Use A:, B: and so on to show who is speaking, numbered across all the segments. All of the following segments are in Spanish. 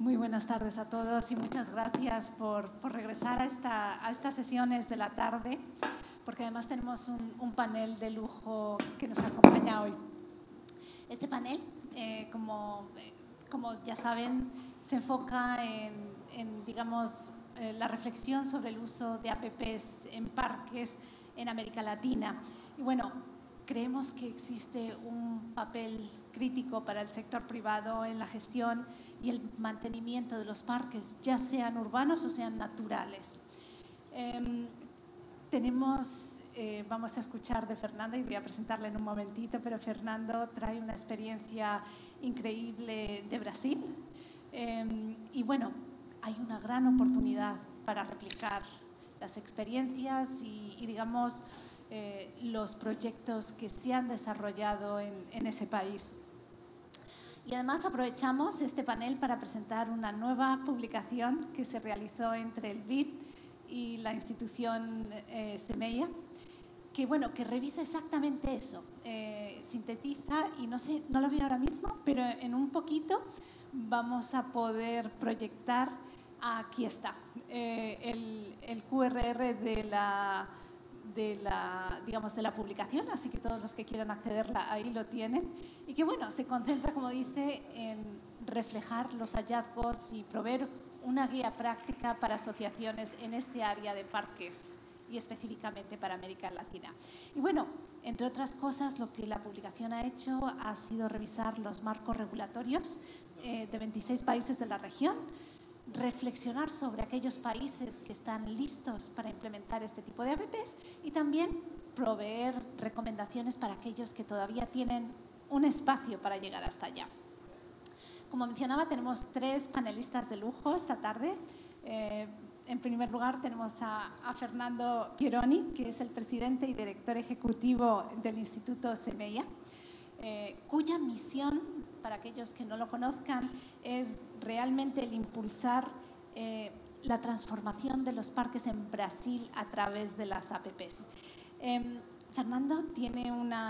A: Muy buenas tardes a todos y muchas gracias por regresar a estas sesiones de la tarde, porque además tenemos un panel de lujo que nos acompaña hoy. Este panel, como ya saben, se enfoca en digamos, la reflexión sobre el uso de APPs en parques en América Latina. Y bueno, creemos que existe un papel crítico para el sector privado en la gestión y el mantenimiento de los parques, ya sean urbanos o sean naturales. Vamos a escuchar de Fernando y voy a presentarle en un momentito, pero Fernando trae una experiencia increíble de Brasil. Y bueno, hay una gran oportunidad para replicar las experiencias y digamos, los proyectos que se han desarrollado en ese país. Y además aprovechamos este panel para presentar una nueva publicación que se realizó entre el BID y la institución Semeia, que revisa exactamente eso, sintetiza y no lo veo ahora mismo, pero en un poquito vamos a poder proyectar, aquí está, el QRR de la publicación, así que todos los que quieran accederla ahí lo tienen, y que bueno, se concentra, como dice, en reflejar los hallazgos y proveer una guía práctica para asociaciones en este área de parques y específicamente para América Latina. Y bueno, entre otras cosas, lo que la publicación ha hecho ha sido revisar los marcos regulatorios de 26 países de la región, reflexionar sobre aquellos países que están listos para implementar este tipo de APPs y también proveer recomendaciones para aquellos que todavía tienen un espacio para llegar hasta allá. Como mencionaba, tenemos 3 panelistas de lujo esta tarde. En primer lugar, tenemos a Fernando Pieroni, que es el presidente y director ejecutivo del Instituto Semeia, cuya misión, para aquellos que no lo conozcan, es realmente el impulsar la transformación de los parques en Brasil a través de las APPs. Fernando tiene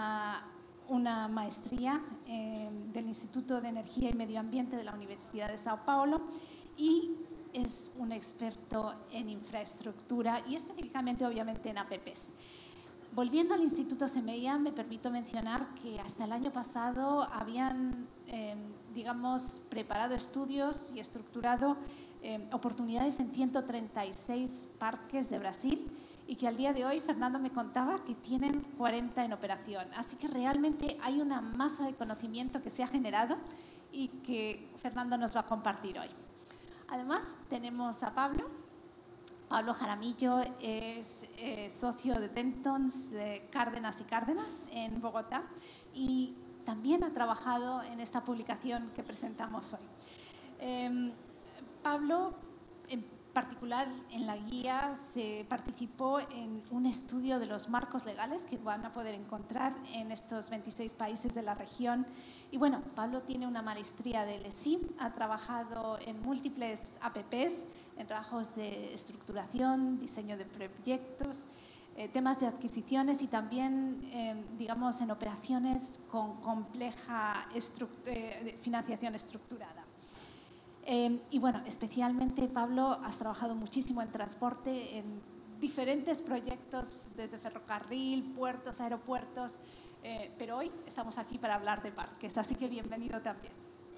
A: una maestría del Instituto de Energía y Medio Ambiente de la Universidad de Sao Paulo y es un experto en infraestructura y específicamente, obviamente, en APPs. Volviendo al Instituto Semeia, me permito mencionar que hasta el año pasado habían, digamos, preparado estudios y estructurado oportunidades en 136 parques de Brasil y que al día de hoy, Fernando me contaba que tienen 40 en operación. Así que realmente hay una masa de conocimiento que se ha generado y que Fernando nos va a compartir hoy. Además, tenemos a Pablo Jaramillo, es socio de Dentons de Cárdenas y Cárdenas en Bogotá y también ha trabajado en esta publicación que presentamos hoy. Pablo, en particular en la guía, se participó en un estudio de los marcos legales que van a poder encontrar en estos 26 países de la región. Y bueno, Pablo tiene una maestría del ESIM, ha trabajado en múltiples APPs, en trabajos de estructuración, diseño de proyectos, temas de adquisiciones y también, digamos, en operaciones con compleja financiación estructurada. Y bueno, especialmente, Pablo, has trabajado muchísimo en transporte, en diferentes proyectos, desde ferrocarril, puertos, aeropuertos, pero hoy estamos aquí para hablar de parques, así que bienvenido también.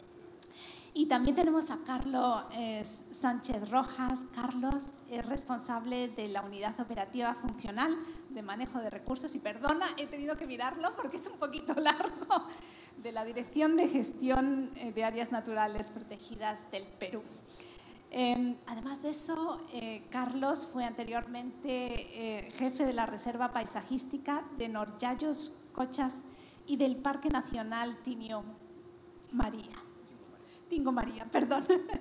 A: Y también tenemos a Carlos Sánchez Rojas. Carlos es responsable de la Unidad Operativa Funcional de Manejo de Recursos, y perdona, he tenido que mirarlo porque es un poquito largo, de la Dirección de Gestión de Áreas Naturales Protegidas del Perú. Además de eso, Carlos fue anteriormente jefe de la Reserva Paisajística de Norjallos Cochas y del Parque Nacional Tingo María, perdón.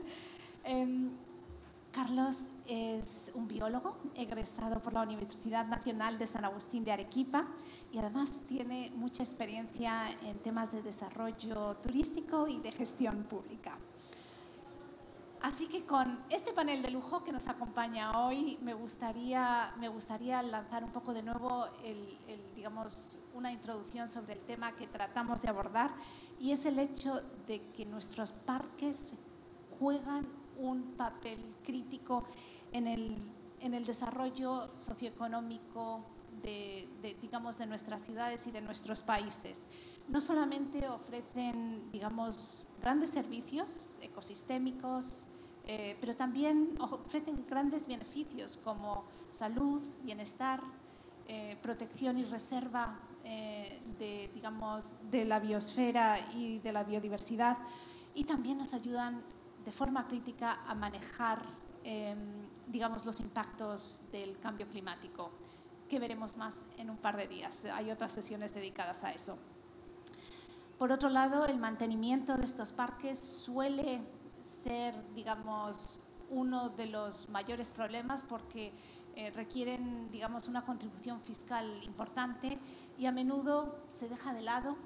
A: Carlos es un biólogo egresado por la Universidad Nacional de San Agustín de Arequipa y además tiene mucha experiencia en temas de desarrollo turístico y de gestión pública. Así que con este panel de lujo que nos acompaña hoy, me gustaría lanzar un poco de nuevo digamos, una introducción sobre el tema que tratamos de abordar, y es el hecho de que nuestros parques juegan un papel crítico en el desarrollo socioeconómico digamos, de nuestras ciudades y de nuestros países. No solamente ofrecen, digamos, grandes servicios ecosistémicos, pero también ofrecen grandes beneficios como salud, bienestar, protección y reserva digamos, de la biosfera y de la biodiversidad, y también nos ayudan de forma crítica a manejar digamos, los impactos del cambio climático, que veremos más en un par de días. Hay otras sesiones dedicadas a eso. Por otro lado, el mantenimiento de estos parques suele ser, digamos, uno de los mayores problemas porque requieren, digamos, una contribución fiscal importante y a menudo se deja de lado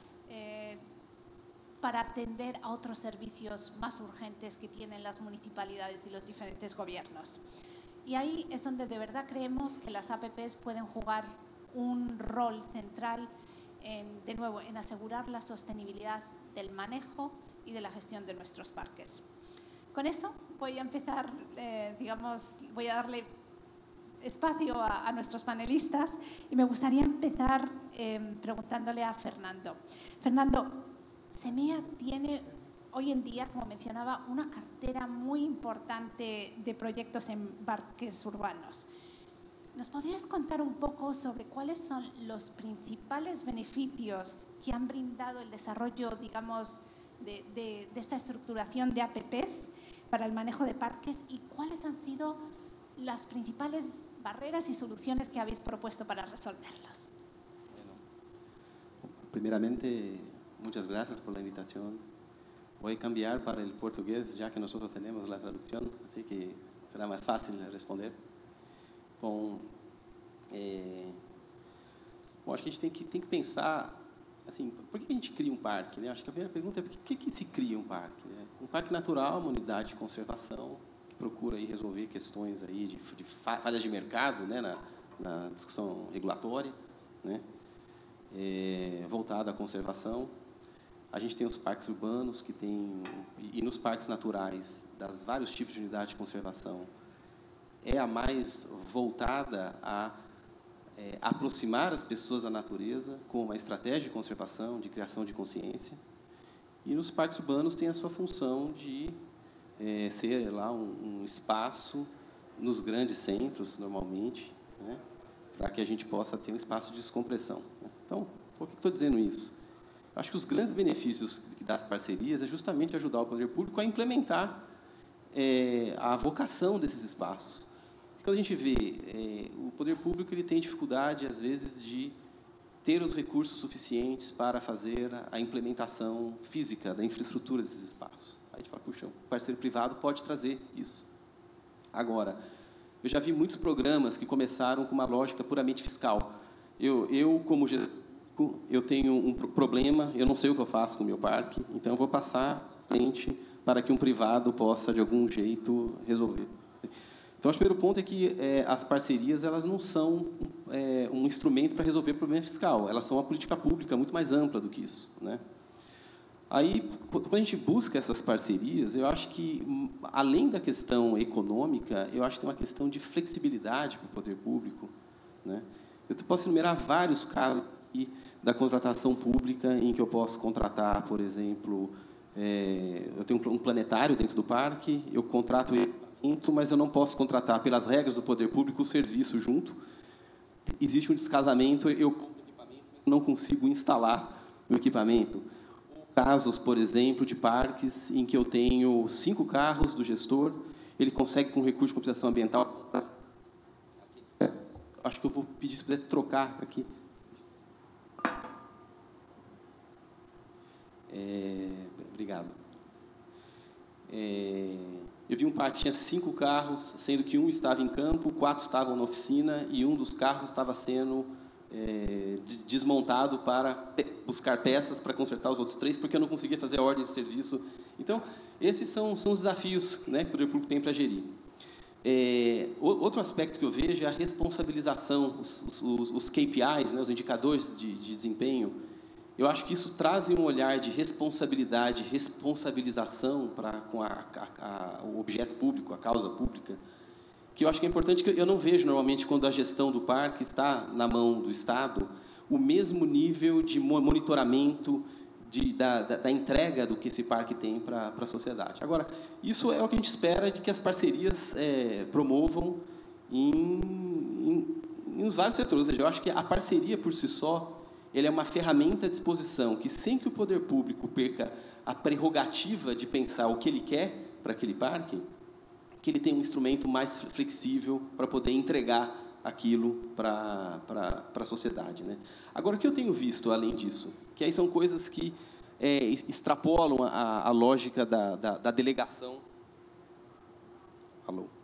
A: para atender a otros servicios más urgentes que tienen las municipalidades y los diferentes gobiernos. Y ahí es donde de verdad creemos que las APPs pueden jugar un rol central, de nuevo, en asegurar la sostenibilidad del manejo y de la gestión de nuestros parques. Con eso voy a empezar, digamos, voy a darle espacio a nuestros panelistas y me gustaría empezar preguntándole a Fernando. Fernando, SEMEA tiene hoy en día, como mencionaba, una cartera muy importante de proyectos en parques urbanos. ¿Nos podrías contar un poco sobre cuáles son los principales beneficios que han brindado el desarrollo, digamos, de esta estructuración de APPs para el manejo de parques y cuáles han sido las principales barreras y soluciones que habéis propuesto para resolverlas?
B: Bueno, primeramente, muchas gracias por la invitación. Voy a cambiar para el portugués, ya que nosotros tenemos la traducción, así que será más fácil responder. Bom, acho que a gente tem que pensar, assim, por que a gente cria um parque, né? Acho que a primeira pergunta é por que se cria um parque, né? Um parque natural é uma unidade de conservação que procura aí resolver questões aí de falhas de mercado, né, na discussão regulatória, né, voltada à conservação. A gente tem os parques urbanos que tem, e nos parques naturais, das vários tipos de unidade de conservação, é a mais voltada a aproximar as pessoas da natureza com uma estratégia de conservação, de criação de consciência. E nos parques urbanos tem a sua função de ser lá um espaço nos grandes centros, normalmente, né, para que a gente possa ter um espaço de descompressão. Então, por que estou dizendo isso? Acho que os grandes benefícios das parcerias é justamente ajudar o poder público a implementar a vocação desses espaços. Quando a gente vê, o poder público ele tem dificuldade, às vezes, de ter os recursos suficientes para fazer a implementação física da infraestrutura desses espaços. Aí a gente fala, puxa, o parceiro privado pode trazer isso. Agora, eu já vi muitos programas que começaram com uma lógica puramente fiscal. Eu como gestor, eu tenho um problema, eu não sei o que eu faço com o meu parque, então eu vou passar a frente para que um privado possa, de algum jeito, resolver. Então, o primeiro ponto é que as parcerias elas não são um instrumento para resolver o problema fiscal, elas são uma política pública muito mais ampla do que isso, né? Aí, quando a gente busca essas parcerias, eu acho que, além da questão econômica, eu acho que tem uma questão de flexibilidade para o poder público, né? Eu posso enumerar vários casos aqui da contratação pública em que eu posso contratar, por exemplo, eu tenho um planetário dentro do parque, eu contrato o equipamento, mas eu não posso contratar, pelas regras do poder público, o serviço junto. Existe um descasamento, eu não consigo instalar o equipamento. Casos, por exemplo, de parques em que eu tenho 5 carros do gestor, ele consegue, com recurso de compensação ambiental... Acho que eu vou pedir, se puder trocar aqui. Obrigado. Eu vi um parque que tinha 5 carros, sendo que um estava em campo, 4 estavam na oficina e um dos carros estava sendo desmontado para buscar peças para consertar os outros 3, porque eu não conseguia fazer a ordem de serviço. Então, esses são os desafios, né, que o poder público tem para gerir. Outro aspecto que eu vejo é a responsabilização, os KPIs, né, os indicadores de desempenho, Eu acho que isso traz um olhar de responsabilidade, responsabilização com o objeto público, a causa pública, que eu acho que é importante, que eu não vejo normalmente quando a gestão do parque está na mão do Estado, o mesmo nível de monitoramento da entrega do que esse parque tem para a sociedade. Agora, isso é o que a gente espera de que as parcerias promovam em vários setores. Ou seja, eu acho que a parceria por si só, ele é uma ferramenta à disposição que, sem que o poder público perca a prerrogativa de pensar o que ele quer para aquele parque, que ele tem um instrumento mais flexível para poder entregar aquilo para a sociedade, né? Agora, o que eu tenho visto, além disso, que aí são coisas que extrapolam a lógica da delegação. Alô?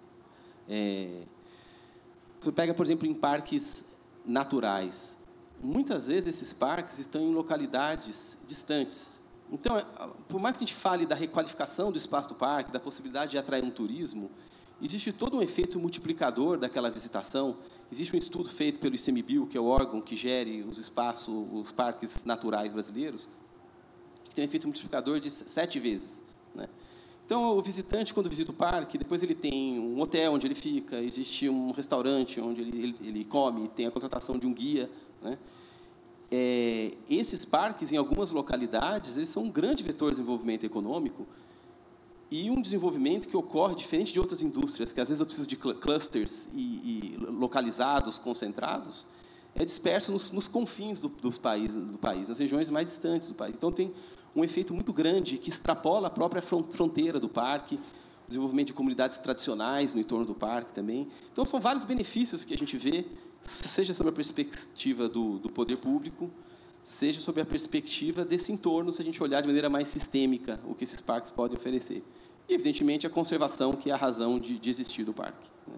B: Você pega, por exemplo, em parques naturais. Muitas vezes, esses parques estão em localidades distantes. Então, por mais que a gente fale da requalificação do espaço do parque, da possibilidade de atrair um turismo, existe todo um efeito multiplicador daquela visitação. Existe um estudo feito pelo ICMBio, que é o órgão que gere os parques naturais brasileiros, que tem um efeito multiplicador de 7 vezes, né? Então, o visitante, quando visita o parque, depois ele tem um hotel onde ele fica, existe um restaurante onde ele come, tem a contratação de um guia, né? Esses parques, em algumas localidades, eles são um grande vetor de desenvolvimento econômico e um desenvolvimento que ocorre diferente de outras indústrias, que às vezes eu preciso de clusters e localizados, concentrados, disperso nos confins do país, nas regiões mais distantes do país. Então, tem um efeito muito grande que extrapola a própria fronteira do parque, o desenvolvimento de comunidades tradicionais no entorno do parque também. Então, são vários benefícios que a gente vê, seja sob a perspectiva do poder público, seja sob a perspectiva desse entorno, se a gente olhar de maneira mais sistêmica o que esses parques podem oferecer. E, evidentemente, a conservação, que é a razão de existir do parque, né?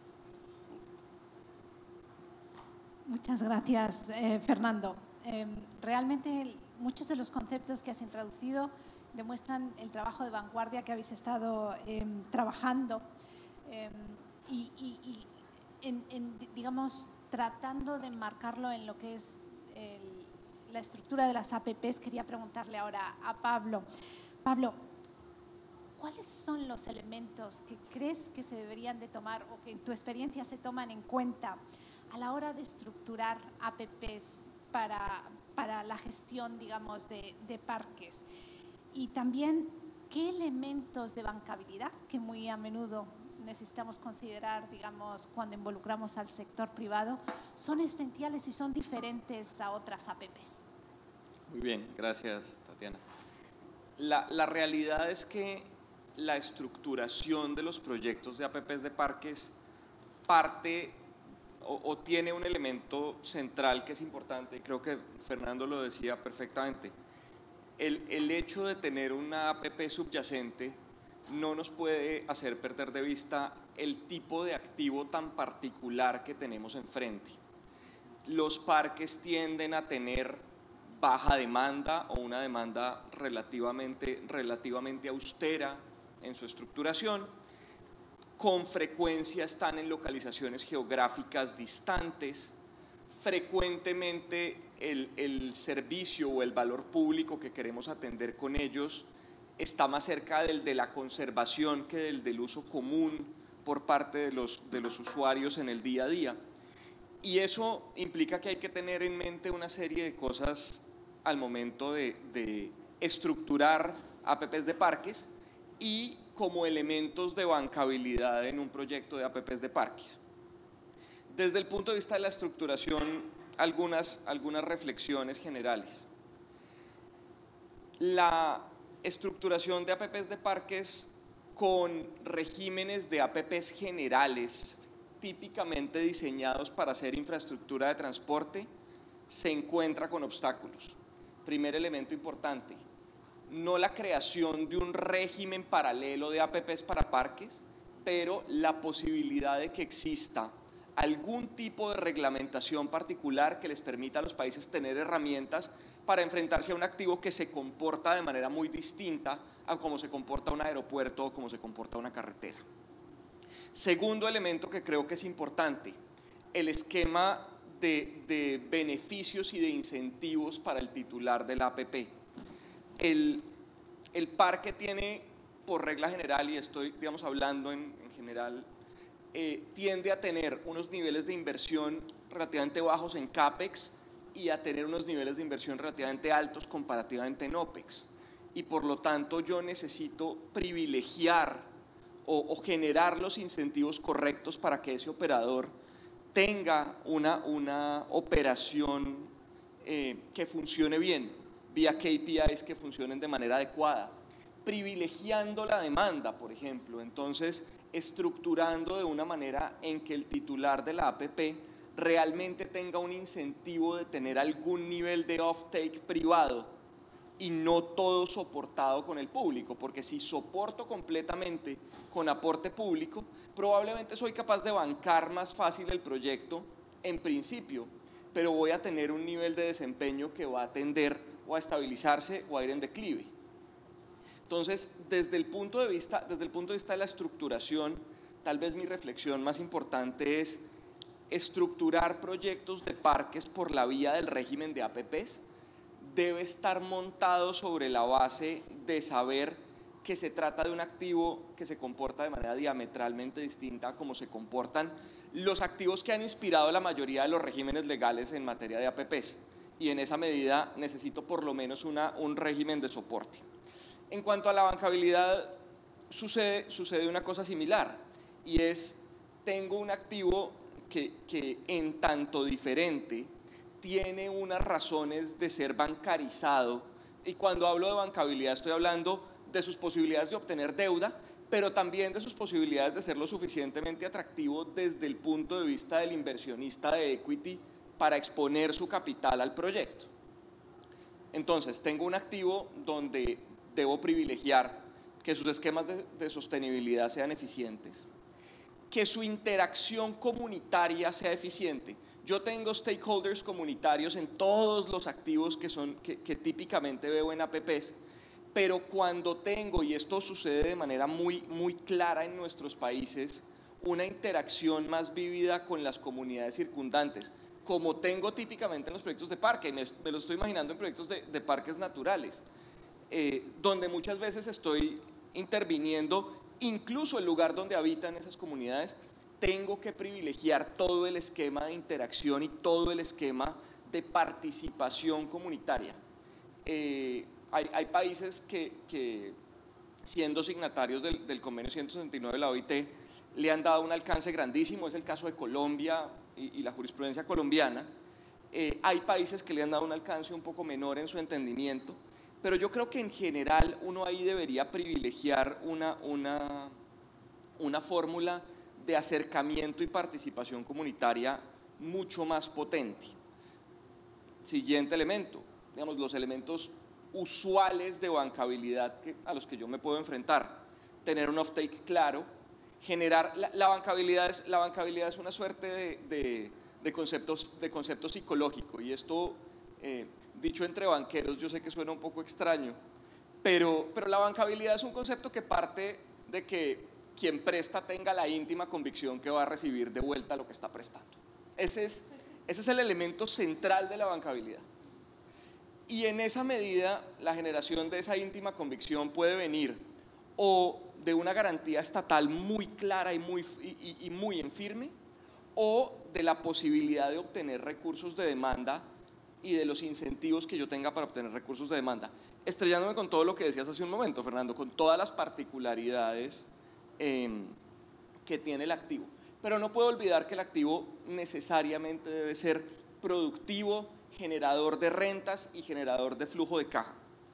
A: Muchas gracias, Fernando. Realmente, muchos de los conceptos que has introducido demuestran el trabajo de vanguardia que habéis estado trabajando digamos, tratando de enmarcarlo en lo que es la estructura de las APPs. Quería preguntarle ahora a Pablo. Pablo, ¿cuáles son los elementos que crees que se deberían de tomar o que en tu experiencia se toman en cuenta a la hora de estructurar APPs para la gestión, digamos, de parques? Y también, ¿qué elementos de bancabilidad, que muy a menudo necesitamos considerar, digamos, cuando involucramos al sector privado, son esenciales y son diferentes a otras APPs?
C: Muy bien, gracias, Tatiana. La realidad es que la estructuración de los proyectos de APPs de parques parte o tiene un elemento central que es importante, y creo que Fernando lo decía perfectamente. El hecho de tener una APP subyacente no nos puede hacer perder de vista el tipo de activo tan particular que tenemos enfrente. Los parques tienden a tener baja demanda o una demanda relativamente austera en su estructuración. Con frecuencia están en localizaciones geográficas distantes. Frecuentemente el servicio o el valor público que queremos atender con ellos está más cerca del de la conservación que del uso común por parte de los usuarios en el día a día. Y eso implica que hay que tener en mente una serie de cosas al momento de estructurar APPs de parques y como elementos de bancabilidad en un proyecto de APPs de parques. Desde el punto de vista de la estructuración, algunas reflexiones generales. La estructuración de APPs de parques con regímenes de APPs generales, típicamente diseñados para hacer infraestructura de transporte, se encuentra con obstáculos. Primer elemento importante, no la creación de un régimen paralelo de APPs para parques, pero la posibilidad de que exista algún tipo de reglamentación particular que les permita a los países tener herramientas para enfrentarse a un activo que se comporta de manera muy distinta a cómo se comporta un aeropuerto o cómo se comporta una carretera. Segundo elemento que creo que es importante, el esquema de beneficios y de incentivos para el titular de la APP. El parque tiene, por regla general, y estoy, digamos, hablando en general, tiende a tener unos niveles de inversión relativamente bajos en CAPEX y a tener unos niveles de inversión relativamente altos comparativamente en OPEX. Y por lo tanto yo necesito privilegiar o generar los incentivos correctos para que ese operador tenga una operación que funcione bien, vía KPIs que funcionen de manera adecuada, privilegiando la demanda, por ejemplo. Entonces, estructurando de una manera en que el titular de la APP realmente tenga un incentivo de tener algún nivel de off-take privado y no todo soportado con el público, porque si soporto completamente con aporte público, probablemente soy capaz de bancar más fácil el proyecto en principio, pero voy a tener un nivel de desempeño que va a tender o a estabilizarse o a ir en declive. Entonces, desde el punto de vista de la estructuración, tal vez mi reflexión más importante es estructurar proyectos de parques por la vía del régimen de APPs debe estar montado sobre la base de saber que se trata de un activo que se comporta de manera diametralmente distinta a como se comportan los activos que han inspirado la mayoría de los regímenes legales en materia de APPs, y en esa medida necesito por lo menos un régimen de soporte. En cuanto a la bancabilidad, sucede una cosa similar, y es, tengo un activo que en tanto diferente tiene unas razones de ser bancarizado, y cuando hablo de bancabilidad estoy hablando de sus posibilidades de obtener deuda, pero también de sus posibilidades de ser lo suficientemente atractivo desde el punto de vista del inversionista de equity para exponer su capital al proyecto. Entonces, tengo un activo donde debo privilegiar que sus esquemas de sostenibilidad sean eficientes, que su interacción comunitaria sea eficiente. Yo tengo stakeholders comunitarios en todos los activos que típicamente veo en APPs, pero cuando tengo, y esto sucede de manera muy clara en nuestros países, una interacción más vívida con las comunidades circundantes, como tengo típicamente en los proyectos de parque, me lo estoy imaginando en proyectos de parques naturales, donde muchas veces estoy interviniendo incluso el lugar donde habitan esas comunidades. Tengo que privilegiar todo el esquema de interacción y todo el esquema de participación comunitaria. Hay países que siendo signatarios del convenio 169 de la OIT, le han dado un alcance grandísimo, es el caso de Colombia y la jurisprudencia colombiana. Hay países que le han dado un alcance un poco menor en su entendimiento, pero yo creo que en general uno ahí debería privilegiar una fórmula de acercamiento y participación comunitaria mucho más potente. Siguiente elemento, digamos, los elementos usuales de bancabilidad a los que yo me puedo enfrentar. Tener un off-take claro, generar, la bancabilidad es una suerte de concepto psicológico, y esto, dicho entre banqueros, yo sé que suena un poco extraño, pero la bancabilidad es un concepto que parte de que quien presta tenga la íntima convicción que va a recibir de vuelta lo que está prestando. Ese es el elemento central de la bancabilidad. Y en esa medida, la generación de esa íntima convicción puede venir o de una garantía estatal muy clara y muy en firme, o de la posibilidad de obtener recursos de demanda y de los incentivos que yo tenga para obtener recursos de demanda. Estrellándome con todo lo que decías hace un momento, Fernando, con todas las particularidades que tiene el activo. Pero no puedo olvidar que el activo necesariamente debe ser productivo, generador de rentas y generador de flujo de caja.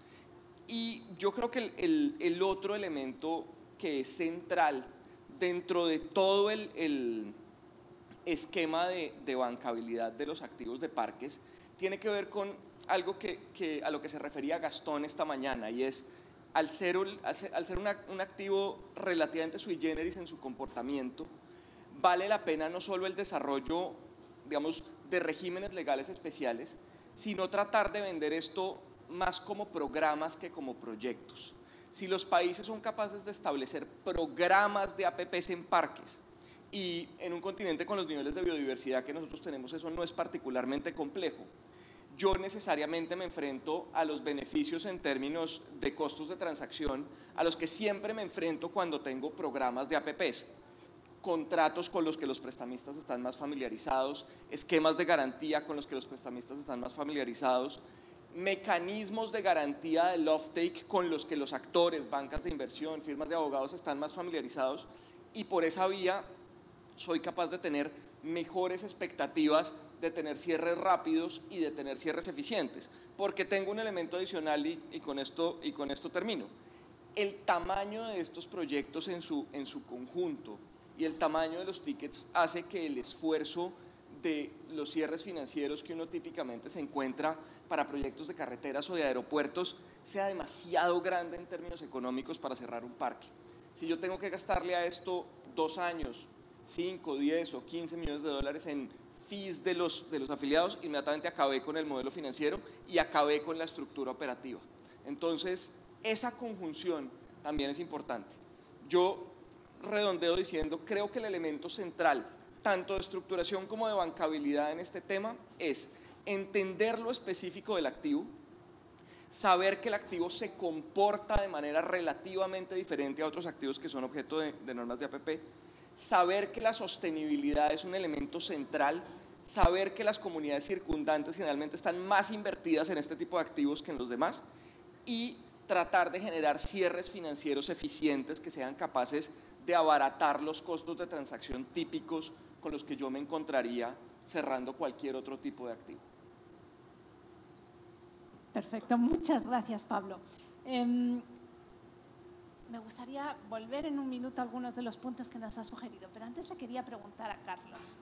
C: Y yo creo que el otro elemento que es central dentro de todo el esquema de bancabilidad de los activos de parques tiene que ver con algo a lo que se refería Gastón esta mañana, y es, al ser un activo relativamente sui generis en su comportamiento, vale la pena no solo el desarrollo, digamos, de regímenes legales especiales, sino tratar de vender esto más como programas que como proyectos. Si los países son capaces de establecer programas de APPs en parques y en un continente con los niveles de biodiversidad que nosotros tenemos eso no es particularmente complejo. Yo necesariamente me enfrento a los beneficios en términos de costos de transacción a los que siempre me enfrento cuando tengo programas de APPs. Contratos con los que los prestamistas están más familiarizados, esquemas de garantía con los que los prestamistas están más familiarizados, mecanismos de garantía del offtake con los que los actores, bancas de inversión, firmas de abogados están más familiarizados, y por esa vía soy capaz de tener mejores expectativas de tener cierres rápidos y de tener cierres eficientes, porque tengo un elemento adicional y con esto termino. El tamaño de estos proyectos en su conjunto y el tamaño de los tickets hace que el esfuerzo de los cierres financieros que uno típicamente se encuentra para proyectos de carreteras o de aeropuertos sea demasiado grande en términos económicos para cerrar un parque. Si yo tengo que gastarle a esto 2 años, 5, 10 o 15 millones de dólares en fees de los afiliados, inmediatamente acabé con el modelo financiero y acabé con la estructura operativa. Entonces, esa conjunción también es importante. Yo redondeo diciendo, creo que el elemento central, tanto de estructuración como de bancabilidad en este tema, es entender lo específico del activo, saber que el activo se comporta de manera relativamente diferente a otros activos que son objeto de normas de APP, saber que la sostenibilidad es un elemento central, saber que las comunidades circundantes generalmente están más invertidas en este tipo de activos que en los demás y tratar de generar cierres financieros eficientes que sean capaces de abaratar los costos de transacción típicos con los que yo me encontraría cerrando cualquier otro tipo de activo.
A: Perfecto, muchas gracias, Pablo. Me gustaría volver en un minuto a algunos de los puntos que nos ha sugerido, pero antes le quería preguntar a Carlos.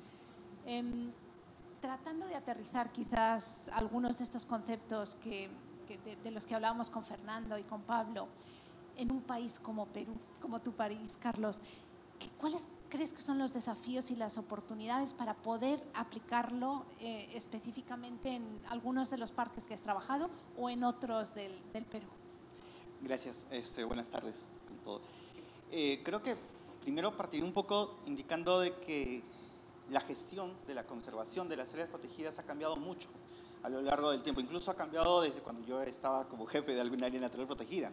A: Tratando de aterrizar quizás algunos de estos conceptos de los que hablábamos con Fernando y con Pablo, en un país como Perú, como tu país, Carlos, ¿cuáles crees que son los desafíos y las oportunidades para poder aplicarlo específicamente en algunos de los parques que has trabajado o en otros del Perú?
D: Gracias, buenas tardes con todo. Creo que primero partir un poco indicando de que la gestión de la conservación de las áreas protegidas ha cambiado mucho a lo largo del tiempo, incluso ha cambiado desde cuando yo estaba como jefe de alguna área natural protegida.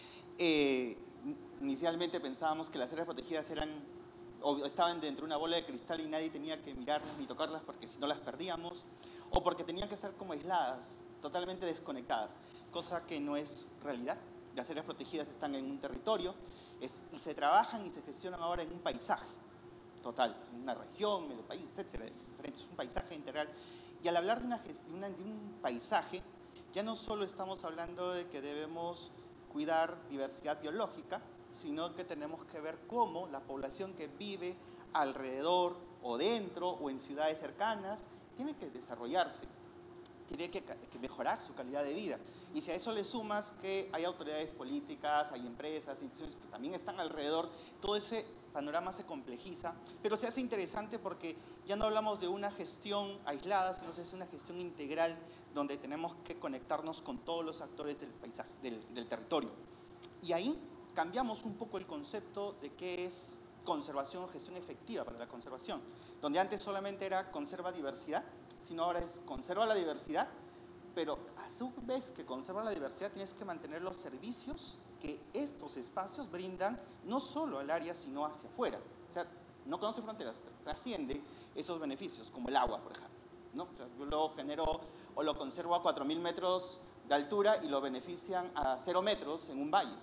D: Inicialmente pensábamos que las áreas protegidas estaban dentro de una bola de cristal y nadie tenía que mirarlas ni tocarlas porque si no las perdíamos, o porque tenían que ser como aisladas, totalmente desconectadas, cosa que no es realidad. Las áreas protegidas están en un territorio y se trabajan y se gestionan ahora en un paisaje total, una región, medio país, etcétera, es un paisaje integral. Y al hablar de un paisaje, ya no solo estamos hablando de que debemos cuidar diversidad biológica, sino que tenemos que ver cómo la población que vive alrededor o dentro o en ciudades cercanas tiene que desarrollarse, tiene que mejorar su calidad de vida. Y si a eso le sumas que hay autoridades políticas, hay empresas, instituciones que también están alrededor, todo ese panorama se complejiza, pero se hace interesante porque ya no hablamos de una gestión aislada, sino que es una gestión integral donde tenemos que conectarnos con todos los actores del paisaje, del territorio. Y ahí cambiamos un poco el concepto de qué es conservación o gestión efectiva para la conservación, donde antes solamente era conserva diversidad, sino ahora es conserva la diversidad, pero a su vez que conserva la diversidad tienes que mantener los servicios que estos espacios brindan no solo al área, sino hacia afuera. O sea, no conoce fronteras, trasciende esos beneficios, como el agua, por ejemplo, ¿no? O sea, yo lo genero o lo conservo a 4.000 metros de altura y lo benefician a 0 metros en un valle.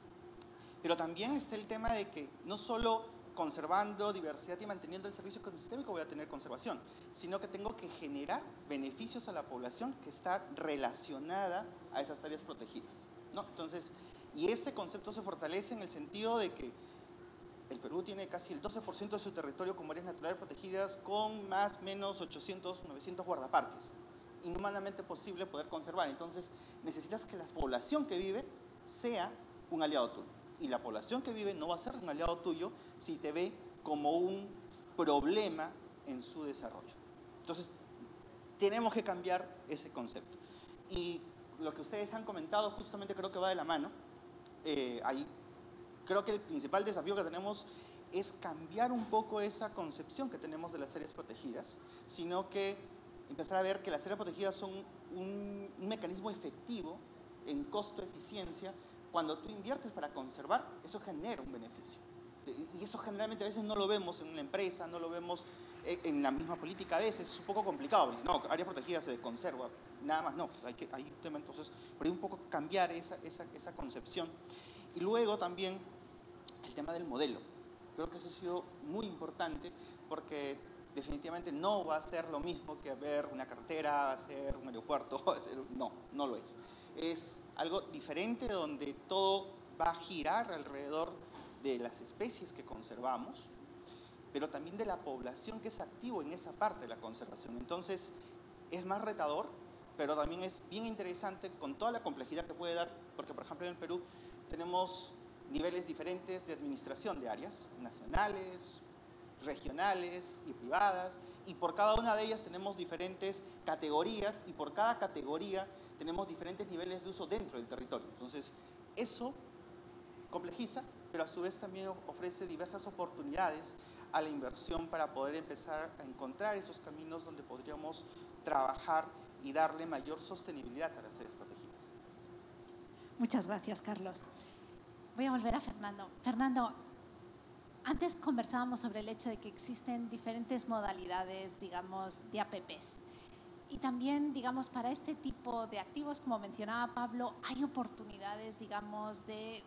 D: Pero también está el tema de que no solo conservando diversidad y manteniendo el servicio ecosistémico voy a tener conservación, sino que tengo que generar beneficios a la población que está relacionada a esas áreas protegidas, ¿no? Entonces, y ese concepto se fortalece en el sentido de que el Perú tiene casi el 12% de su territorio como áreas naturales protegidas con más o menos 800, 900 guardaparques. Inhumanamente posible poder conservar. Entonces, necesitas que la población que vive sea un aliado tuyo. Y la población que vive no va a ser un aliado tuyo si te ve como un problema en su desarrollo. Entonces, tenemos que cambiar ese concepto. Y lo que ustedes han comentado justamente creo que va de la mano. Ahí creo que el principal desafío que tenemos es cambiar un poco esa concepción que tenemos de las áreas protegidas, sino que empezar a ver que las áreas protegidas son un mecanismo efectivo en costo-eficiencia. Cuando tú inviertes para conservar, eso genera un beneficio. Y eso generalmente a veces no lo vemos en una empresa, no lo vemos en la misma política, a veces es un poco complicado. No, áreas protegidas se conserva, nada más, no, hay un tema, entonces, por ahí un poco cambiar esa concepción. Y luego también el tema del modelo. Creo que eso ha sido muy importante porque definitivamente no va a ser lo mismo que ver una carretera, va a ser un aeropuerto, no lo es. Es algo diferente donde todo va a girar alrededor de las especies que conservamos, pero también de la población que es activo en esa parte de la conservación. Entonces, es más retador, pero también es bien interesante con toda la complejidad que puede dar, porque, por ejemplo, en el Perú tenemos niveles diferentes de administración de áreas, nacionales, regionales y privadas, y por cada una de ellas tenemos diferentes categorías, y por cada categoría tenemos diferentes niveles de uso dentro del territorio. Entonces, eso complejiza, pero a su vez también ofrece diversas oportunidades a la inversión para poder empezar a encontrar esos caminos donde podríamos trabajar y darle mayor sostenibilidad a las áreas protegidas.
A: Muchas gracias, Carlos. Voy a volver a Fernando. Fernando, antes conversábamos sobre el hecho de que existen diferentes modalidades, digamos, de APPs. Y también, digamos, para este tipo de activos, como mencionaba Pablo, hay oportunidades, digamos, de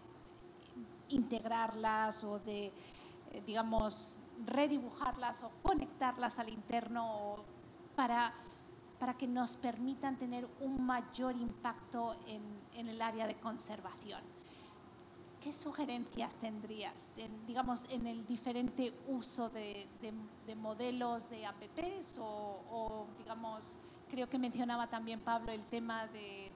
A: integrarlas o de, digamos, redibujarlas o conectarlas al interno para que nos permitan tener un mayor impacto en el área de conservación. ¿Qué sugerencias tendrías, digamos, en el diferente uso de modelos de APPs o, digamos, creo que mencionaba también Pablo el tema de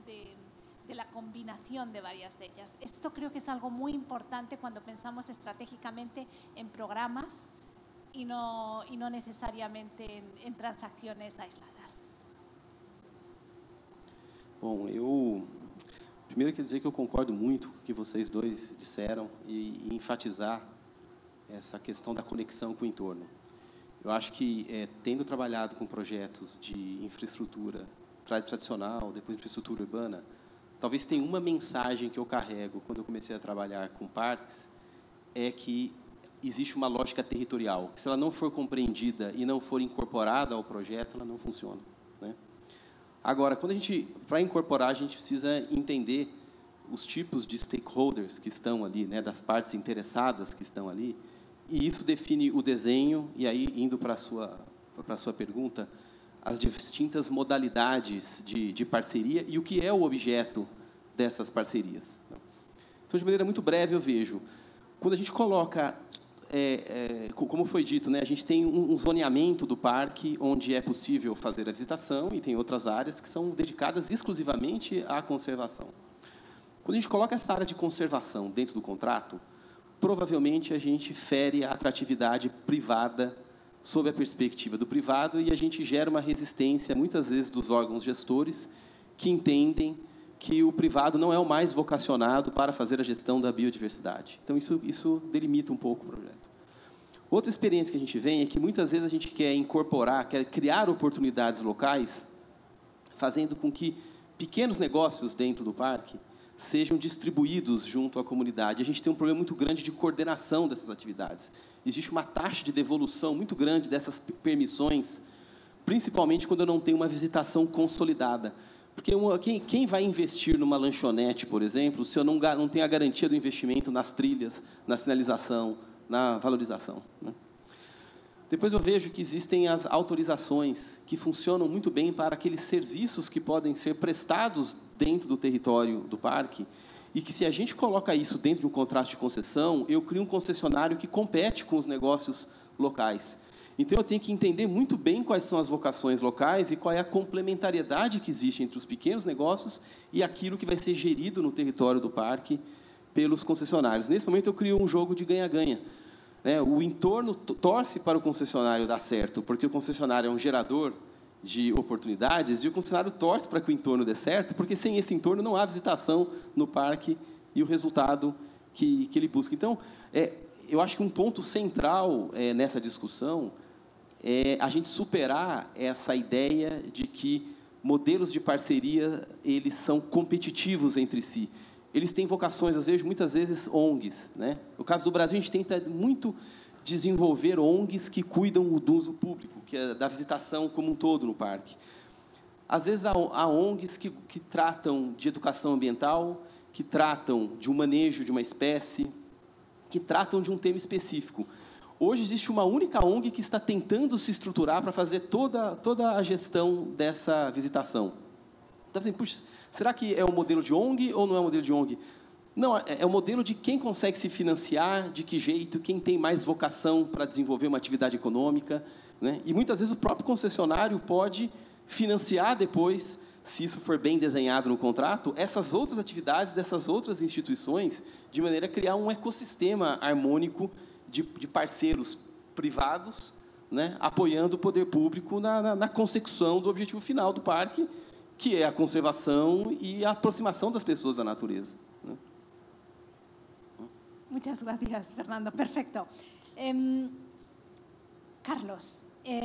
A: la combinación de varias de ellas? Esto creo que es algo muy importante cuando pensamos estratégicamente en programas y no necesariamente en transacciones aisladas.
B: Bom, primeiro quero dizer que eu concordo muito com o que vocês dois disseram e enfatizar essa questão da conexão com o entorno. Eu acho que, tendo trabalhado com projetos de infraestrutura tradicional, depois infraestrutura urbana, talvez tenha uma mensagem que eu carrego quando eu comecei a trabalhar com parques, é que existe uma lógica territorial, que se ela não for compreendida e não for incorporada ao projeto, ela não funciona, né? Agora, para incorporar, a gente precisa entender os tipos de stakeholders que estão ali, né, das partes interessadas que estão ali, e isso define o desenho, e aí, indo para a sua pergunta, as distintas modalidades de parceria e o que é o objeto dessas parcerias. Então, de maneira muito breve, eu vejo, quando a gente coloca, como foi dito, né, a gente tem um zoneamento do parque onde é possível fazer a visitação e tem outras áreas que são dedicadas exclusivamente à conservação. Quando a gente coloca essa área de conservação dentro do contrato, provavelmente a gente fere a atratividade privada sob a perspectiva do privado e a gente gera uma resistência, muitas vezes, dos órgãos gestores que entendem que o privado não é o mais vocacionado para fazer a gestão da biodiversidade. Então, isso delimita um pouco o projeto. Outra experiência que a gente vê é que, muitas vezes, a gente quer incorporar, quer criar oportunidades locais, fazendo com que pequenos negócios dentro do parque sejam distribuídos junto à comunidade. A gente tem um problema muito grande de coordenação dessas atividades. Existe uma taxa de devolução muito grande dessas permissões, principalmente quando eu não tenho uma visitação consolidada. Porque quem vai investir numa lanchonete, por exemplo, se eu não tenho a garantia do investimento nas trilhas, na sinalização, na valorização, né? Depois eu vejo que existem as autorizações, que funcionam muito bem para aqueles serviços que podem ser prestados dentro do território do parque, e que, se a gente coloca isso dentro de um contrato de concessão, eu crio um concessionário que compete com os negócios locais. Então, eu tenho que entender muito bem quais são as vocações locais e qual é a complementariedade que existe entre os pequenos negócios e aquilo que vai ser gerido no território do parque pelos concessionários. Nesse momento, eu crio um jogo de ganha-ganha, né? O entorno torce para o concessionário dar certo, porque o concessionário é um gerador de oportunidades, e o concessionário torce para que o entorno dê certo, porque sem esse entorno não há visitação no parque e o resultado que ele busca. Então, eu acho que um ponto central nessa discussão é a gente superar essa ideia de que modelos de parceria, eles são competitivos entre si. Eles têm vocações, às vezes, muitas vezes, ONGs, né? No caso do Brasil, a gente tenta muito desenvolver ONGs que cuidam do uso público, que é da visitação como um todo no parque. Às vezes, há ONGs que tratam de educação ambiental, que tratam de um manejo de uma espécie, que tratam de um tema específico. Hoje existe uma única ONG que está tentando se estruturar para fazer toda a gestão dessa visitação. Então, assim, puxa, será que é um modelo de ONG ou não é um modelo de ONG? Não, é o modelo de quem consegue se financiar, de que jeito, quem tem mais vocação para desenvolver uma atividade econômica, né? E, muitas vezes, o próprio concessionário pode financiar depois, se isso for bem desenhado no contrato, essas outras atividades dessas outras instituições, de maneira a criar um ecossistema harmônico de parceiros privados, né, apoiando o poder público na consecução do objetivo final do parque, que é a conservação e a aproximação das pessoas da natureza, né?
A: Muchas gracias, Fernando. Perfecto. Carlos,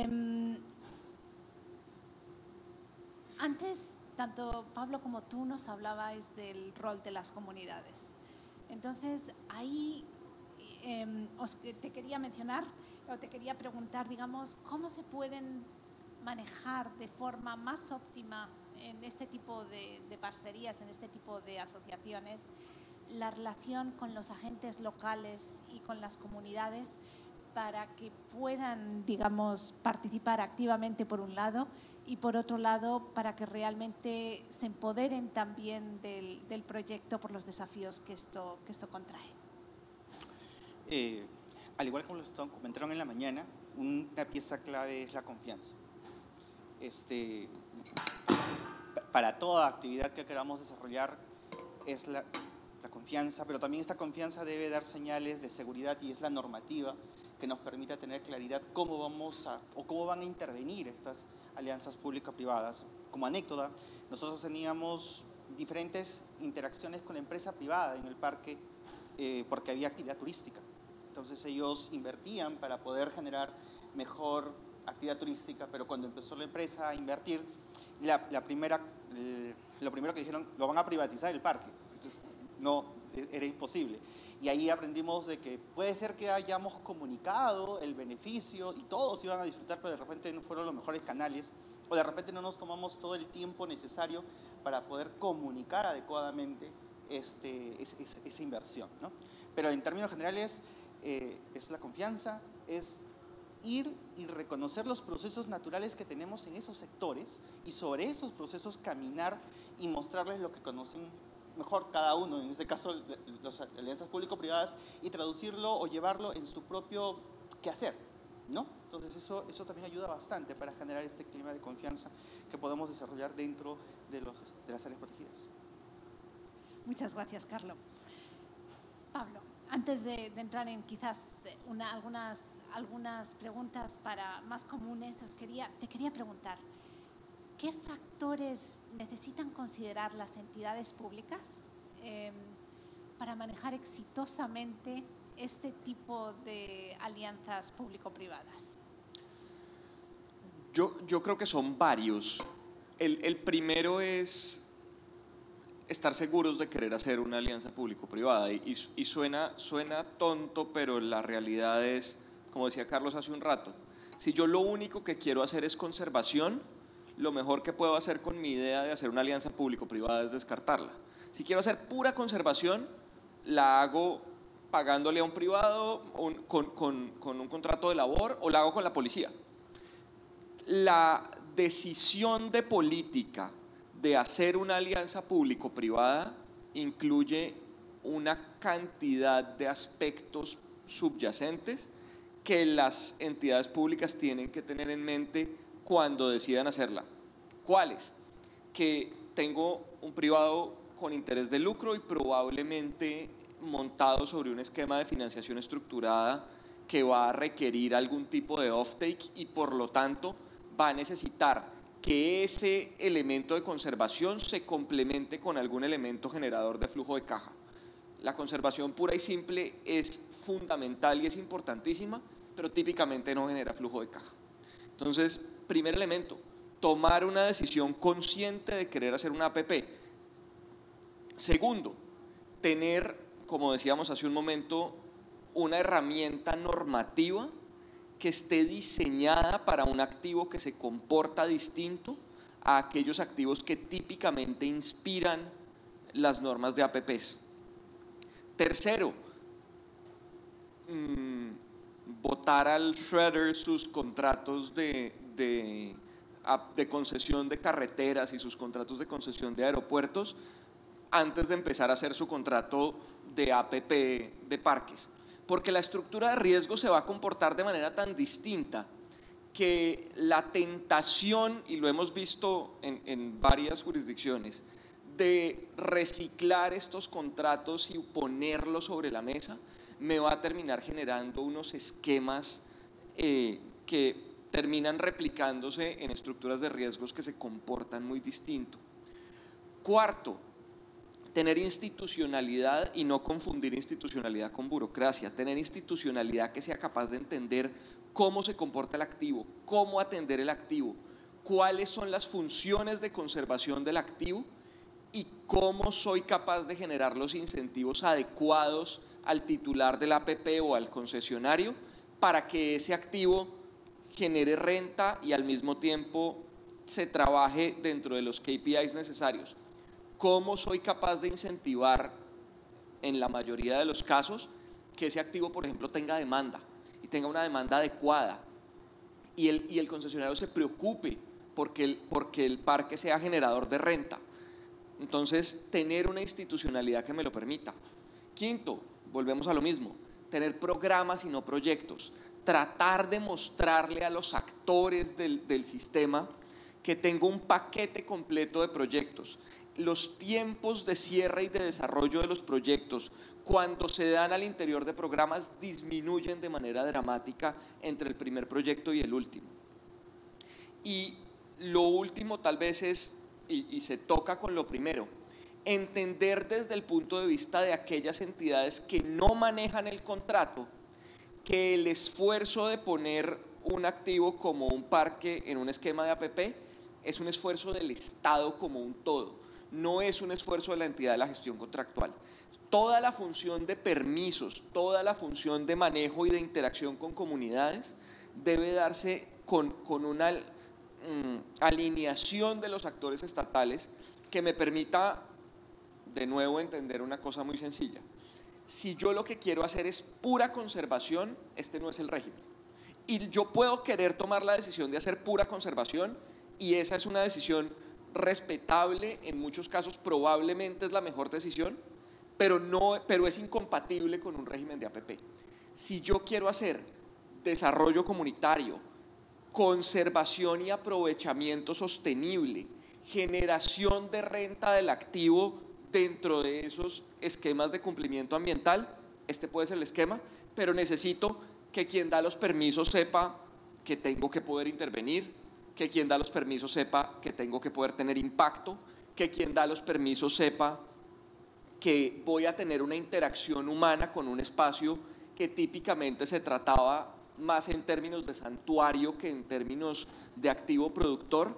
A: antes, tanto Pablo como tú nos hablabais del rol de las comunidades. Entonces, ahí te quería mencionar, o te quería preguntar, digamos, ¿cómo se pueden manejar de forma más óptima en este tipo de parcerías, en este tipo de asociaciones, la relación con los agentes locales y con las comunidades para que puedan, digamos, participar activamente por un lado y por otro lado para que realmente se empoderen también del proyecto por los desafíos que esto contrae?
D: Al igual como lo comentaron en la mañana, una pieza clave es la confianza. Para toda actividad que queramos desarrollar es la confianza, pero también esta confianza debe dar señales de seguridad y es la normativa que nos permita tener claridad cómo van a intervenir estas alianzas público-privadas. Como anécdota, nosotros teníamos diferentes interacciones con la empresa privada en el parque porque había actividad turística. Entonces ellos invertían para poder generar mejor actividad turística, pero cuando empezó la empresa a invertir, lo primero que dijeron, lo van a privatizar el parque. Entonces, no, era imposible. Y ahí aprendimos de que puede ser que hayamos comunicado el beneficio y todos iban a disfrutar, pero de repente no fueron los mejores canales, o de repente no nos tomamos todo el tiempo necesario para poder comunicar adecuadamente esa inversión, ¿no? Pero en términos generales, es la confianza, es ir y reconocer los procesos naturales que tenemos en esos sectores y sobre esos procesos caminar y mostrarles lo que conocen mejor cada uno, en este caso las alianzas público-privadas, y traducirlo o llevarlo en su propio quehacer, ¿no? Entonces eso también ayuda bastante para generar este clima de confianza que podemos desarrollar dentro de las áreas protegidas.
A: Muchas gracias, Carlos. Pablo, antes de entrar en quizás algunas preguntas más comunes, te quería preguntar, ¿qué factores necesitan considerar las entidades públicas para manejar exitosamente este tipo de alianzas público-privadas?
C: Yo creo que son varios. El primero es estar seguros de querer hacer una alianza público-privada. Y suena tonto, pero la realidad es, como decía Carlos hace un rato, si yo lo único que quiero hacer es conservación, lo mejor que puedo hacer con mi idea de hacer una alianza público-privada es descartarla. Si quiero hacer pura conservación, la hago pagándole a un privado con un contrato de labor o la hago con la policía. La decisión de política de hacer una alianza público-privada incluye una cantidad de aspectos subyacentes que las entidades públicas tienen que tener en mente cuando decidan hacerla. ¿Cuáles? Que tengo un privado con interés de lucro y probablemente montado sobre un esquema de financiación estructurada que va a requerir algún tipo de off-take y por lo tanto va a necesitar que ese elemento de conservación se complemente con algún elemento generador de flujo de caja. La conservación pura y simple es fundamental y es importantísima, pero típicamente no genera flujo de caja. Entonces, primer elemento, tomar una decisión consciente de querer hacer una APP. Segundo, tener, como decíamos hace un momento, una herramienta normativa que esté diseñada para un activo que se comporta distinto a aquellos activos que típicamente inspiran las normas de APPs. Tercero, botar al shredder sus contratos de concesión de carreteras y sus contratos de concesión de aeropuertos antes de empezar a hacer su contrato de APP de parques. Porque la estructura de riesgo se va a comportar de manera tan distinta que la tentación, y lo hemos visto en varias jurisdicciones, de reciclar estos contratos y ponerlos sobre la mesa, me va a terminar generando unos esquemas que terminan replicándose en estructuras de riesgos que se comportan muy distinto. Cuarto, tener institucionalidad y no confundir institucionalidad con burocracia, tener institucionalidad que sea capaz de entender cómo se comporta el activo, cómo atender el activo, cuáles son las funciones de conservación del activo y cómo soy capaz de generar los incentivos adecuados al titular del APP o al concesionario para que ese activo genere renta y al mismo tiempo se trabaje dentro de los KPIs necesarios. ¿Cómo soy capaz de incentivar, en la mayoría de los casos, que ese activo, por ejemplo, tenga demanda y tenga una demanda adecuada y el concesionario se preocupe porque el parque sea generador de renta? Entonces, tener una institucionalidad que me lo permita. Quinto, volvemos a lo mismo, tener programas y no proyectos. Tratar de mostrarle a los actores del sistema que tengo un paquete completo de proyectos. Los tiempos de cierre y de desarrollo de los proyectos, cuando se dan al interior de programas, disminuyen de manera dramática entre el primer proyecto y el último. Y lo último tal vez es, y se toca con lo primero, entender desde el punto de vista de aquellas entidades que no manejan el contrato, que el esfuerzo de poner un activo como un parque en un esquema de APP es un esfuerzo del Estado como un todo. No es un esfuerzo de la entidad de la gestión contractual. Toda la función de permisos, toda la función de manejo y de interacción con comunidades debe darse con una alineación de los actores estatales que me permita, de nuevo, entender una cosa muy sencilla. Si yo lo que quiero hacer es pura conservación, este no es el régimen. Y yo puedo querer tomar la decisión de hacer pura conservación y esa es una decisión respetable, en muchos casos probablemente es la mejor decisión, pero es incompatible con un régimen de APP. Si yo quiero hacer desarrollo comunitario, conservación y aprovechamiento sostenible, generación de renta del activo dentro de esos esquemas de cumplimiento ambiental, este puede ser el esquema, pero necesito que quien da los permisos sepa que tengo que poder intervenir, que quien da los permisos sepa que tengo que poder tener impacto, que quien da los permisos sepa que voy a tener una interacción humana con un espacio que típicamente se trataba más en términos de santuario que en términos de activo productor,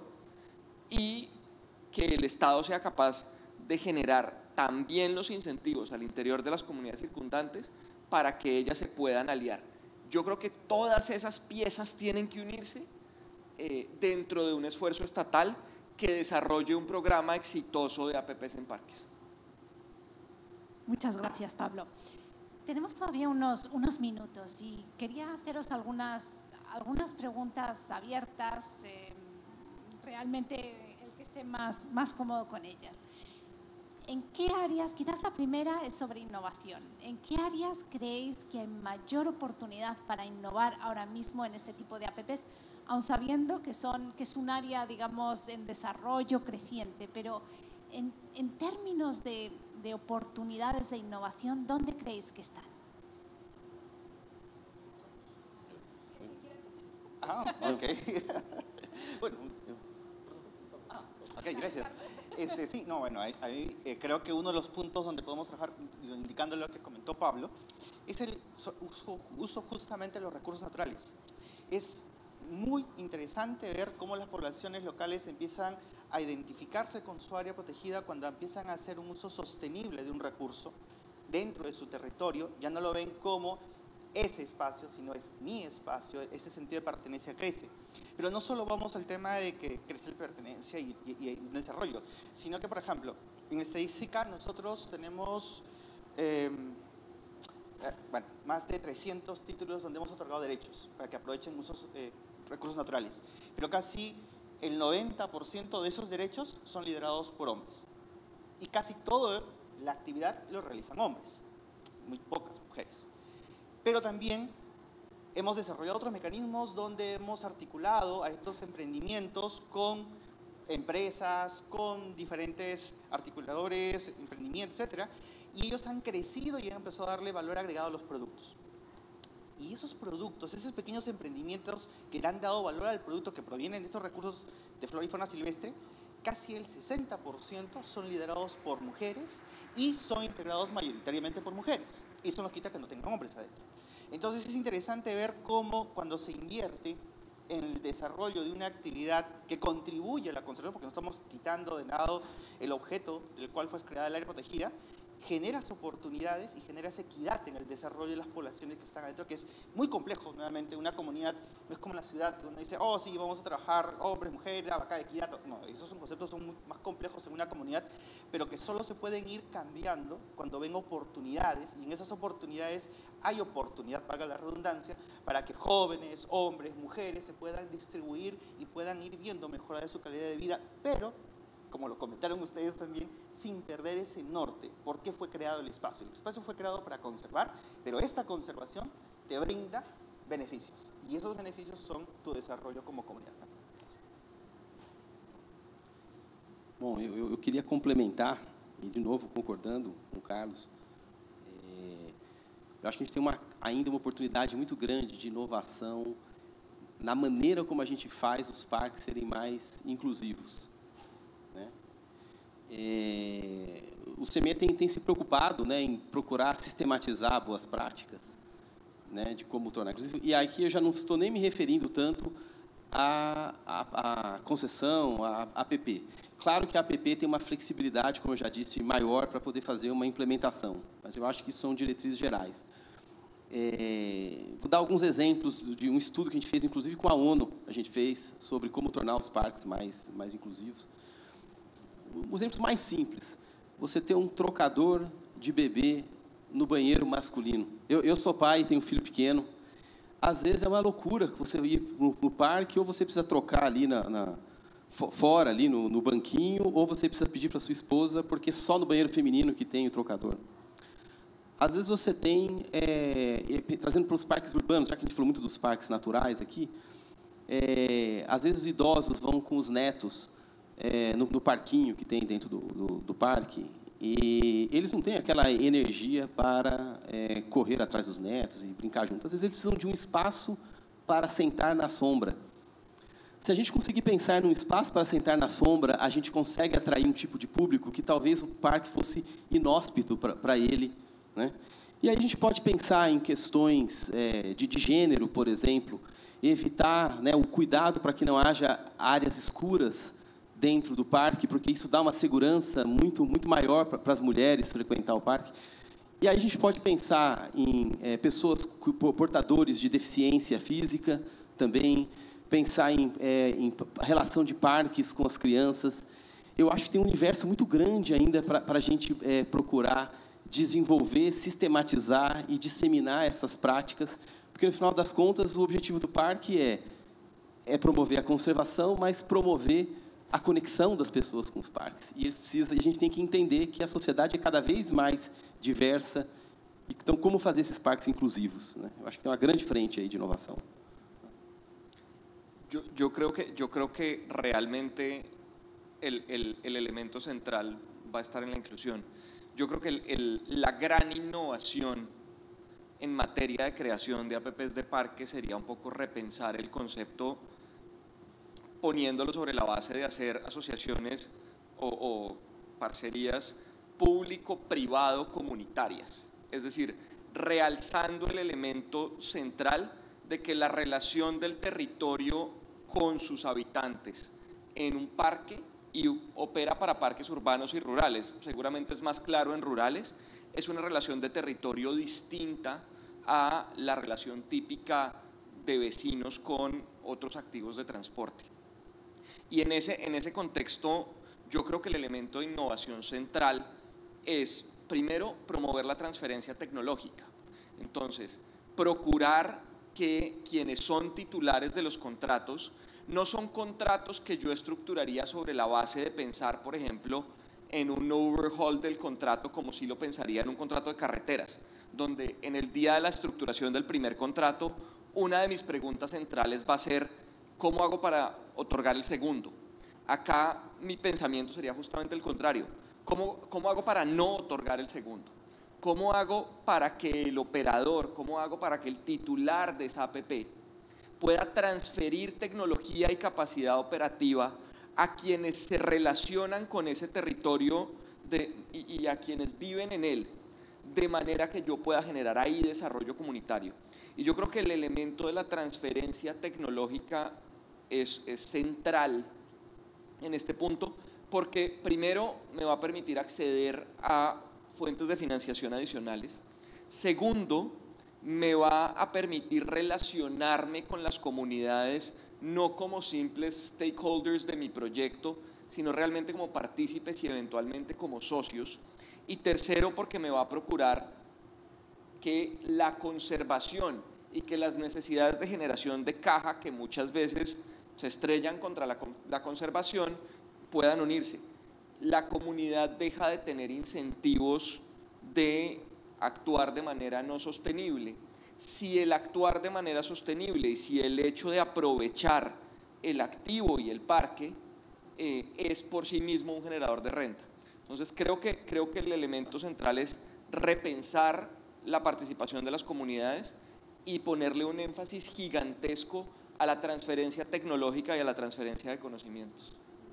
C: y que el Estado sea capaz de generar también los incentivos al interior de las comunidades circundantes para que ellas se puedan aliar. Yo creo que todas esas piezas tienen que unirse dentro de un esfuerzo estatal que desarrolle un programa exitoso de APPs en parques.
A: Muchas gracias, Pablo. Tenemos todavía unos minutos y quería haceros algunas preguntas abiertas, realmente el que esté más cómodo con ellas. ¿En qué áreas, quizás la primera es sobre innovación, en qué áreas creéis que hay mayor oportunidad para innovar ahora mismo en este tipo de APPs, aun sabiendo que es un área, digamos, en desarrollo creciente, pero en términos de oportunidades de innovación, ¿dónde creéis que están?
D: Ok. Bueno, ok, gracias. Sí, no, bueno, creo que uno de los puntos donde podemos trabajar, indicando lo que comentó Pablo, es el uso justamente de los recursos naturales. Es muy interesante ver cómo las poblaciones locales empiezan a identificarse con su área protegida cuando empiezan a hacer un uso sostenible de un recurso dentro de su territorio. Ya no lo ven como ese espacio, sino es mi espacio, ese sentido de pertenencia crece. Pero no solo vamos al tema de que crece la pertenencia y el desarrollo, sino que, por ejemplo, en estadística nosotros tenemos más de 300 títulos donde hemos otorgado derechos para que aprovechen recursos naturales, pero casi el 90% de esos derechos son liderados por hombres y casi toda la actividad lo realizan hombres, muy pocas mujeres. Pero también hemos desarrollado otros mecanismos donde hemos articulado a estos emprendimientos con empresas, con diferentes articuladores, emprendimientos, etcétera, y ellos han crecido y han empezado a darle valor agregado a los productos. Y esos productos, esos pequeños emprendimientos que le han dado valor al producto que provienen de estos recursos de flora y fauna silvestre, casi el 60% son liderados por mujeres y son integrados mayoritariamente por mujeres. Eso no quita que no tengan hombres adentro. Entonces es interesante ver cómo cuando se invierte en el desarrollo de una actividad que contribuye a la conservación, porque no estamos quitando de lado el objeto del cual fue creada el área protegida, generas oportunidades y generas equidad en el desarrollo de las poblaciones que están adentro, que es muy complejo. Nuevamente, una comunidad no es como la ciudad, que uno dice, oh sí, vamos a trabajar hombres, mujeres, acá equidad. No, esos son conceptos son más complejos en una comunidad, pero que solo se pueden ir cambiando cuando ven oportunidades, y en esas oportunidades hay oportunidad, valga la redundancia, para que jóvenes, hombres, mujeres se puedan distribuir y puedan ir viendo mejorar su calidad de vida, pero como lo comentaron ustedes también, sin perder ese norte. ¿Por qué fue creado el espacio? El espacio fue creado para conservar, pero esta conservación te brinda beneficios. Y esos beneficios son tu desarrollo como comunidad.
B: Bom, eu queria complementar, e de novo concordando com o Carlos, eu acho que a gente tem ainda uma oportunidade muito grande de inovação na maneira como a gente faz os parques serem mais inclusivos. O CME tem se preocupado, né, em procurar sistematizar boas práticas, né, de como tornar. Inclusive, e aqui eu já não estou nem me referindo tanto à concessão, à APP. Claro que a APP tem uma flexibilidade, como eu já disse, maior para poder fazer uma implementação, mas eu acho que são diretrizes gerais. Vou dar alguns exemplos de um estudo que a gente fez, inclusive com a ONU, a gente fez sobre como tornar os parques mais inclusivos. O exemplo mais simples, você ter um trocador de bebê no banheiro masculino. Eu sou pai e tenho um filho pequeno. Às vezes é uma loucura você ir no parque, ou você precisa trocar ali fora, ali no banquinho, ou você precisa pedir para sua esposa, porque só no banheiro feminino que tem o trocador. Às vezes você tem, trazendo para os parques urbanos, já que a gente falou muito dos parques naturais aqui, às vezes os idosos vão com os netos no parquinho que tem dentro do parque, e eles não têm aquela energia para correr atrás dos netos e brincar juntos. Às vezes eles precisam de um espaço para sentar na sombra. Se a gente conseguir pensar num espaço para sentar na sombra, a gente consegue atrair um tipo de público que talvez o parque fosse inóspito para ele, né? E aí a gente pode pensar em questões de gênero, por exemplo, evitar, né, o cuidado para que não haja áreas escuras dentro do parque, porque isso dá uma segurança muito maior para as mulheres frequentar o parque. E aí a gente pode pensar em pessoas portadores de deficiência física, também pensar em relação de parques com as crianças. Eu acho que tem um universo muito grande ainda para a gente procurar desenvolver, sistematizar e disseminar essas práticas, porque, no final das contas, o objetivo do parque é promover a conservação, mas promover a conexão das pessoas com os parques. E a gente tem que entender que a sociedade é cada vez mais diversa. Então, como fazer esses parques inclusivos, né? Eu acho que tem uma grande frente aí de inovação.
C: Yo creo que realmente el elemento central va a estar en la inclusión. Yo creo que la gran innovación en materia de creación de APPs de parques sería un poco repensar el concepto, poniéndolo sobre la base de hacer asociaciones o parcerías público-privado comunitarias. Es decir, realzando el elemento central de que la relación del territorio con sus habitantes en un parque, y opera para parques urbanos y rurales, seguramente es más claro en rurales, es una relación de territorio distinta a la relación típica de vecinos con otros activos de transporte. Y en ese contexto, yo creo que el elemento de innovación central es, primero, promover la transferencia tecnológica. Entonces, procurar que quienes son titulares de los contratos no son contratos que yo estructuraría sobre la base de pensar, por ejemplo, en un overhaul del contrato como si lo pensaría en un contrato de carreteras, donde en el día de la estructuración del primer contrato, una de mis preguntas centrales va a ser ¿cómo hago para otorgar el segundo? Acá mi pensamiento sería justamente el contrario. ¿Cómo hago para no otorgar el segundo? ¿Cómo hago para que el operador, cómo hago para que el titular de esa APP pueda transferir tecnología y capacidad operativa a quienes se relacionan con ese territorio y a quienes viven en él, de manera que yo pueda generar ahí desarrollo comunitario? Y yo creo que el elemento de la transferencia tecnológica es central en este punto, porque primero me va a permitir acceder a fuentes de financiación adicionales. Segundo, me va a permitir relacionarme con las comunidades no como simples stakeholders de mi proyecto, sino realmente como partícipes y eventualmente como socios. Y tercero, porque me va a procurar que la conservación y que las necesidades de generación de caja, que muchas veces se estrellan contra la conservación, puedan unirse. La comunidad deja de tener incentivos de actuar de manera no sostenible. Si el actuar de manera sostenible y si el hecho de aprovechar el activo y el parque es por sí mismo un generador de renta. Entonces creo que el elemento central es repensar la participación de las comunidades y ponerle un énfasis gigantesco a la transferencia tecnológica y a la transferencia de conocimientos.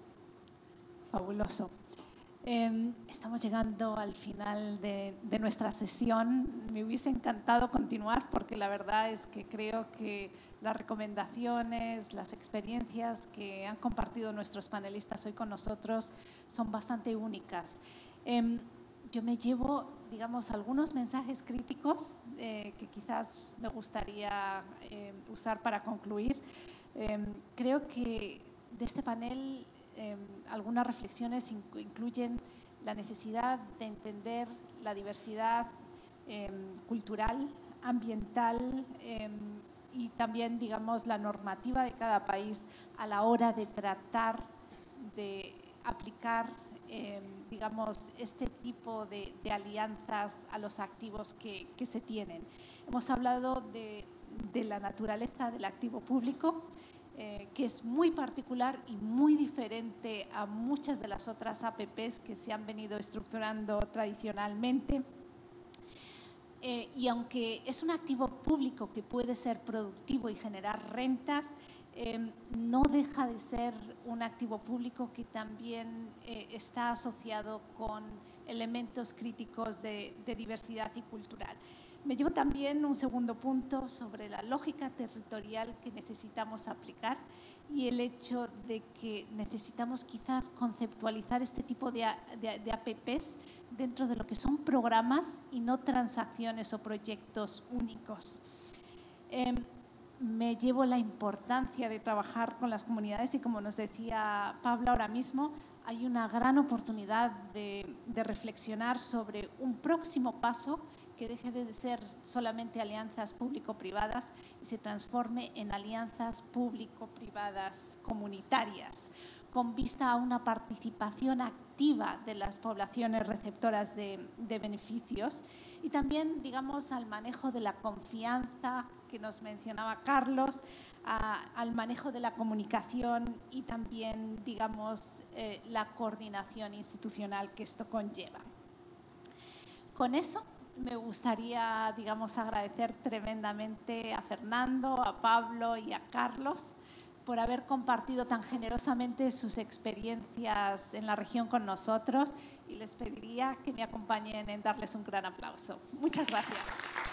A: Fabuloso. Estamos llegando al final de nuestra sesión. Me hubiese encantado continuar porque la verdad es que creo que las recomendaciones, las experiencias que han compartido nuestros panelistas hoy con nosotros son bastante únicas. Yo me llevo, digamos, algunos mensajes críticos que quizás me gustaría usar para concluir. Creo que de este panel algunas reflexiones incluyen la necesidad de entender la diversidad cultural, ambiental y también, digamos, la normativa de cada país a la hora de tratar de aplicar, digamos, este tipo de alianzas a los activos que se tienen. Hemos hablado de la naturaleza del activo público, que es muy particular y muy diferente a muchas de las otras APPs que se han venido estructurando tradicionalmente. Y aunque es un activo público que puede ser productivo y generar rentas, no deja de ser un activo público que también está asociado con elementos críticos de diversidad y cultural. Me llevo también un segundo punto sobre la lógica territorial que necesitamos aplicar y el hecho de que necesitamos quizás conceptualizar este tipo de APPs dentro de lo que son programas y no transacciones o proyectos únicos. Me llevo la importancia de trabajar con las comunidades y, como nos decía Pablo ahora mismo, hay una gran oportunidad de reflexionar sobre un próximo paso que deje de ser solamente alianzas público-privadas y se transforme en alianzas público-privadas comunitarias, con vista a una participación activa de las poblaciones receptoras de beneficios y también, digamos, al manejo de la confianza que nos mencionaba Carlos, al manejo de la comunicación y también, digamos, la coordinación institucional que esto conlleva. Con eso, me gustaría, digamos, agradecer tremendamente a Fernando, a Pablo y a Carlos por haber compartido tan generosamente sus experiencias en la región con nosotros y les pediría que me acompañen en darles un gran aplauso. Muchas gracias.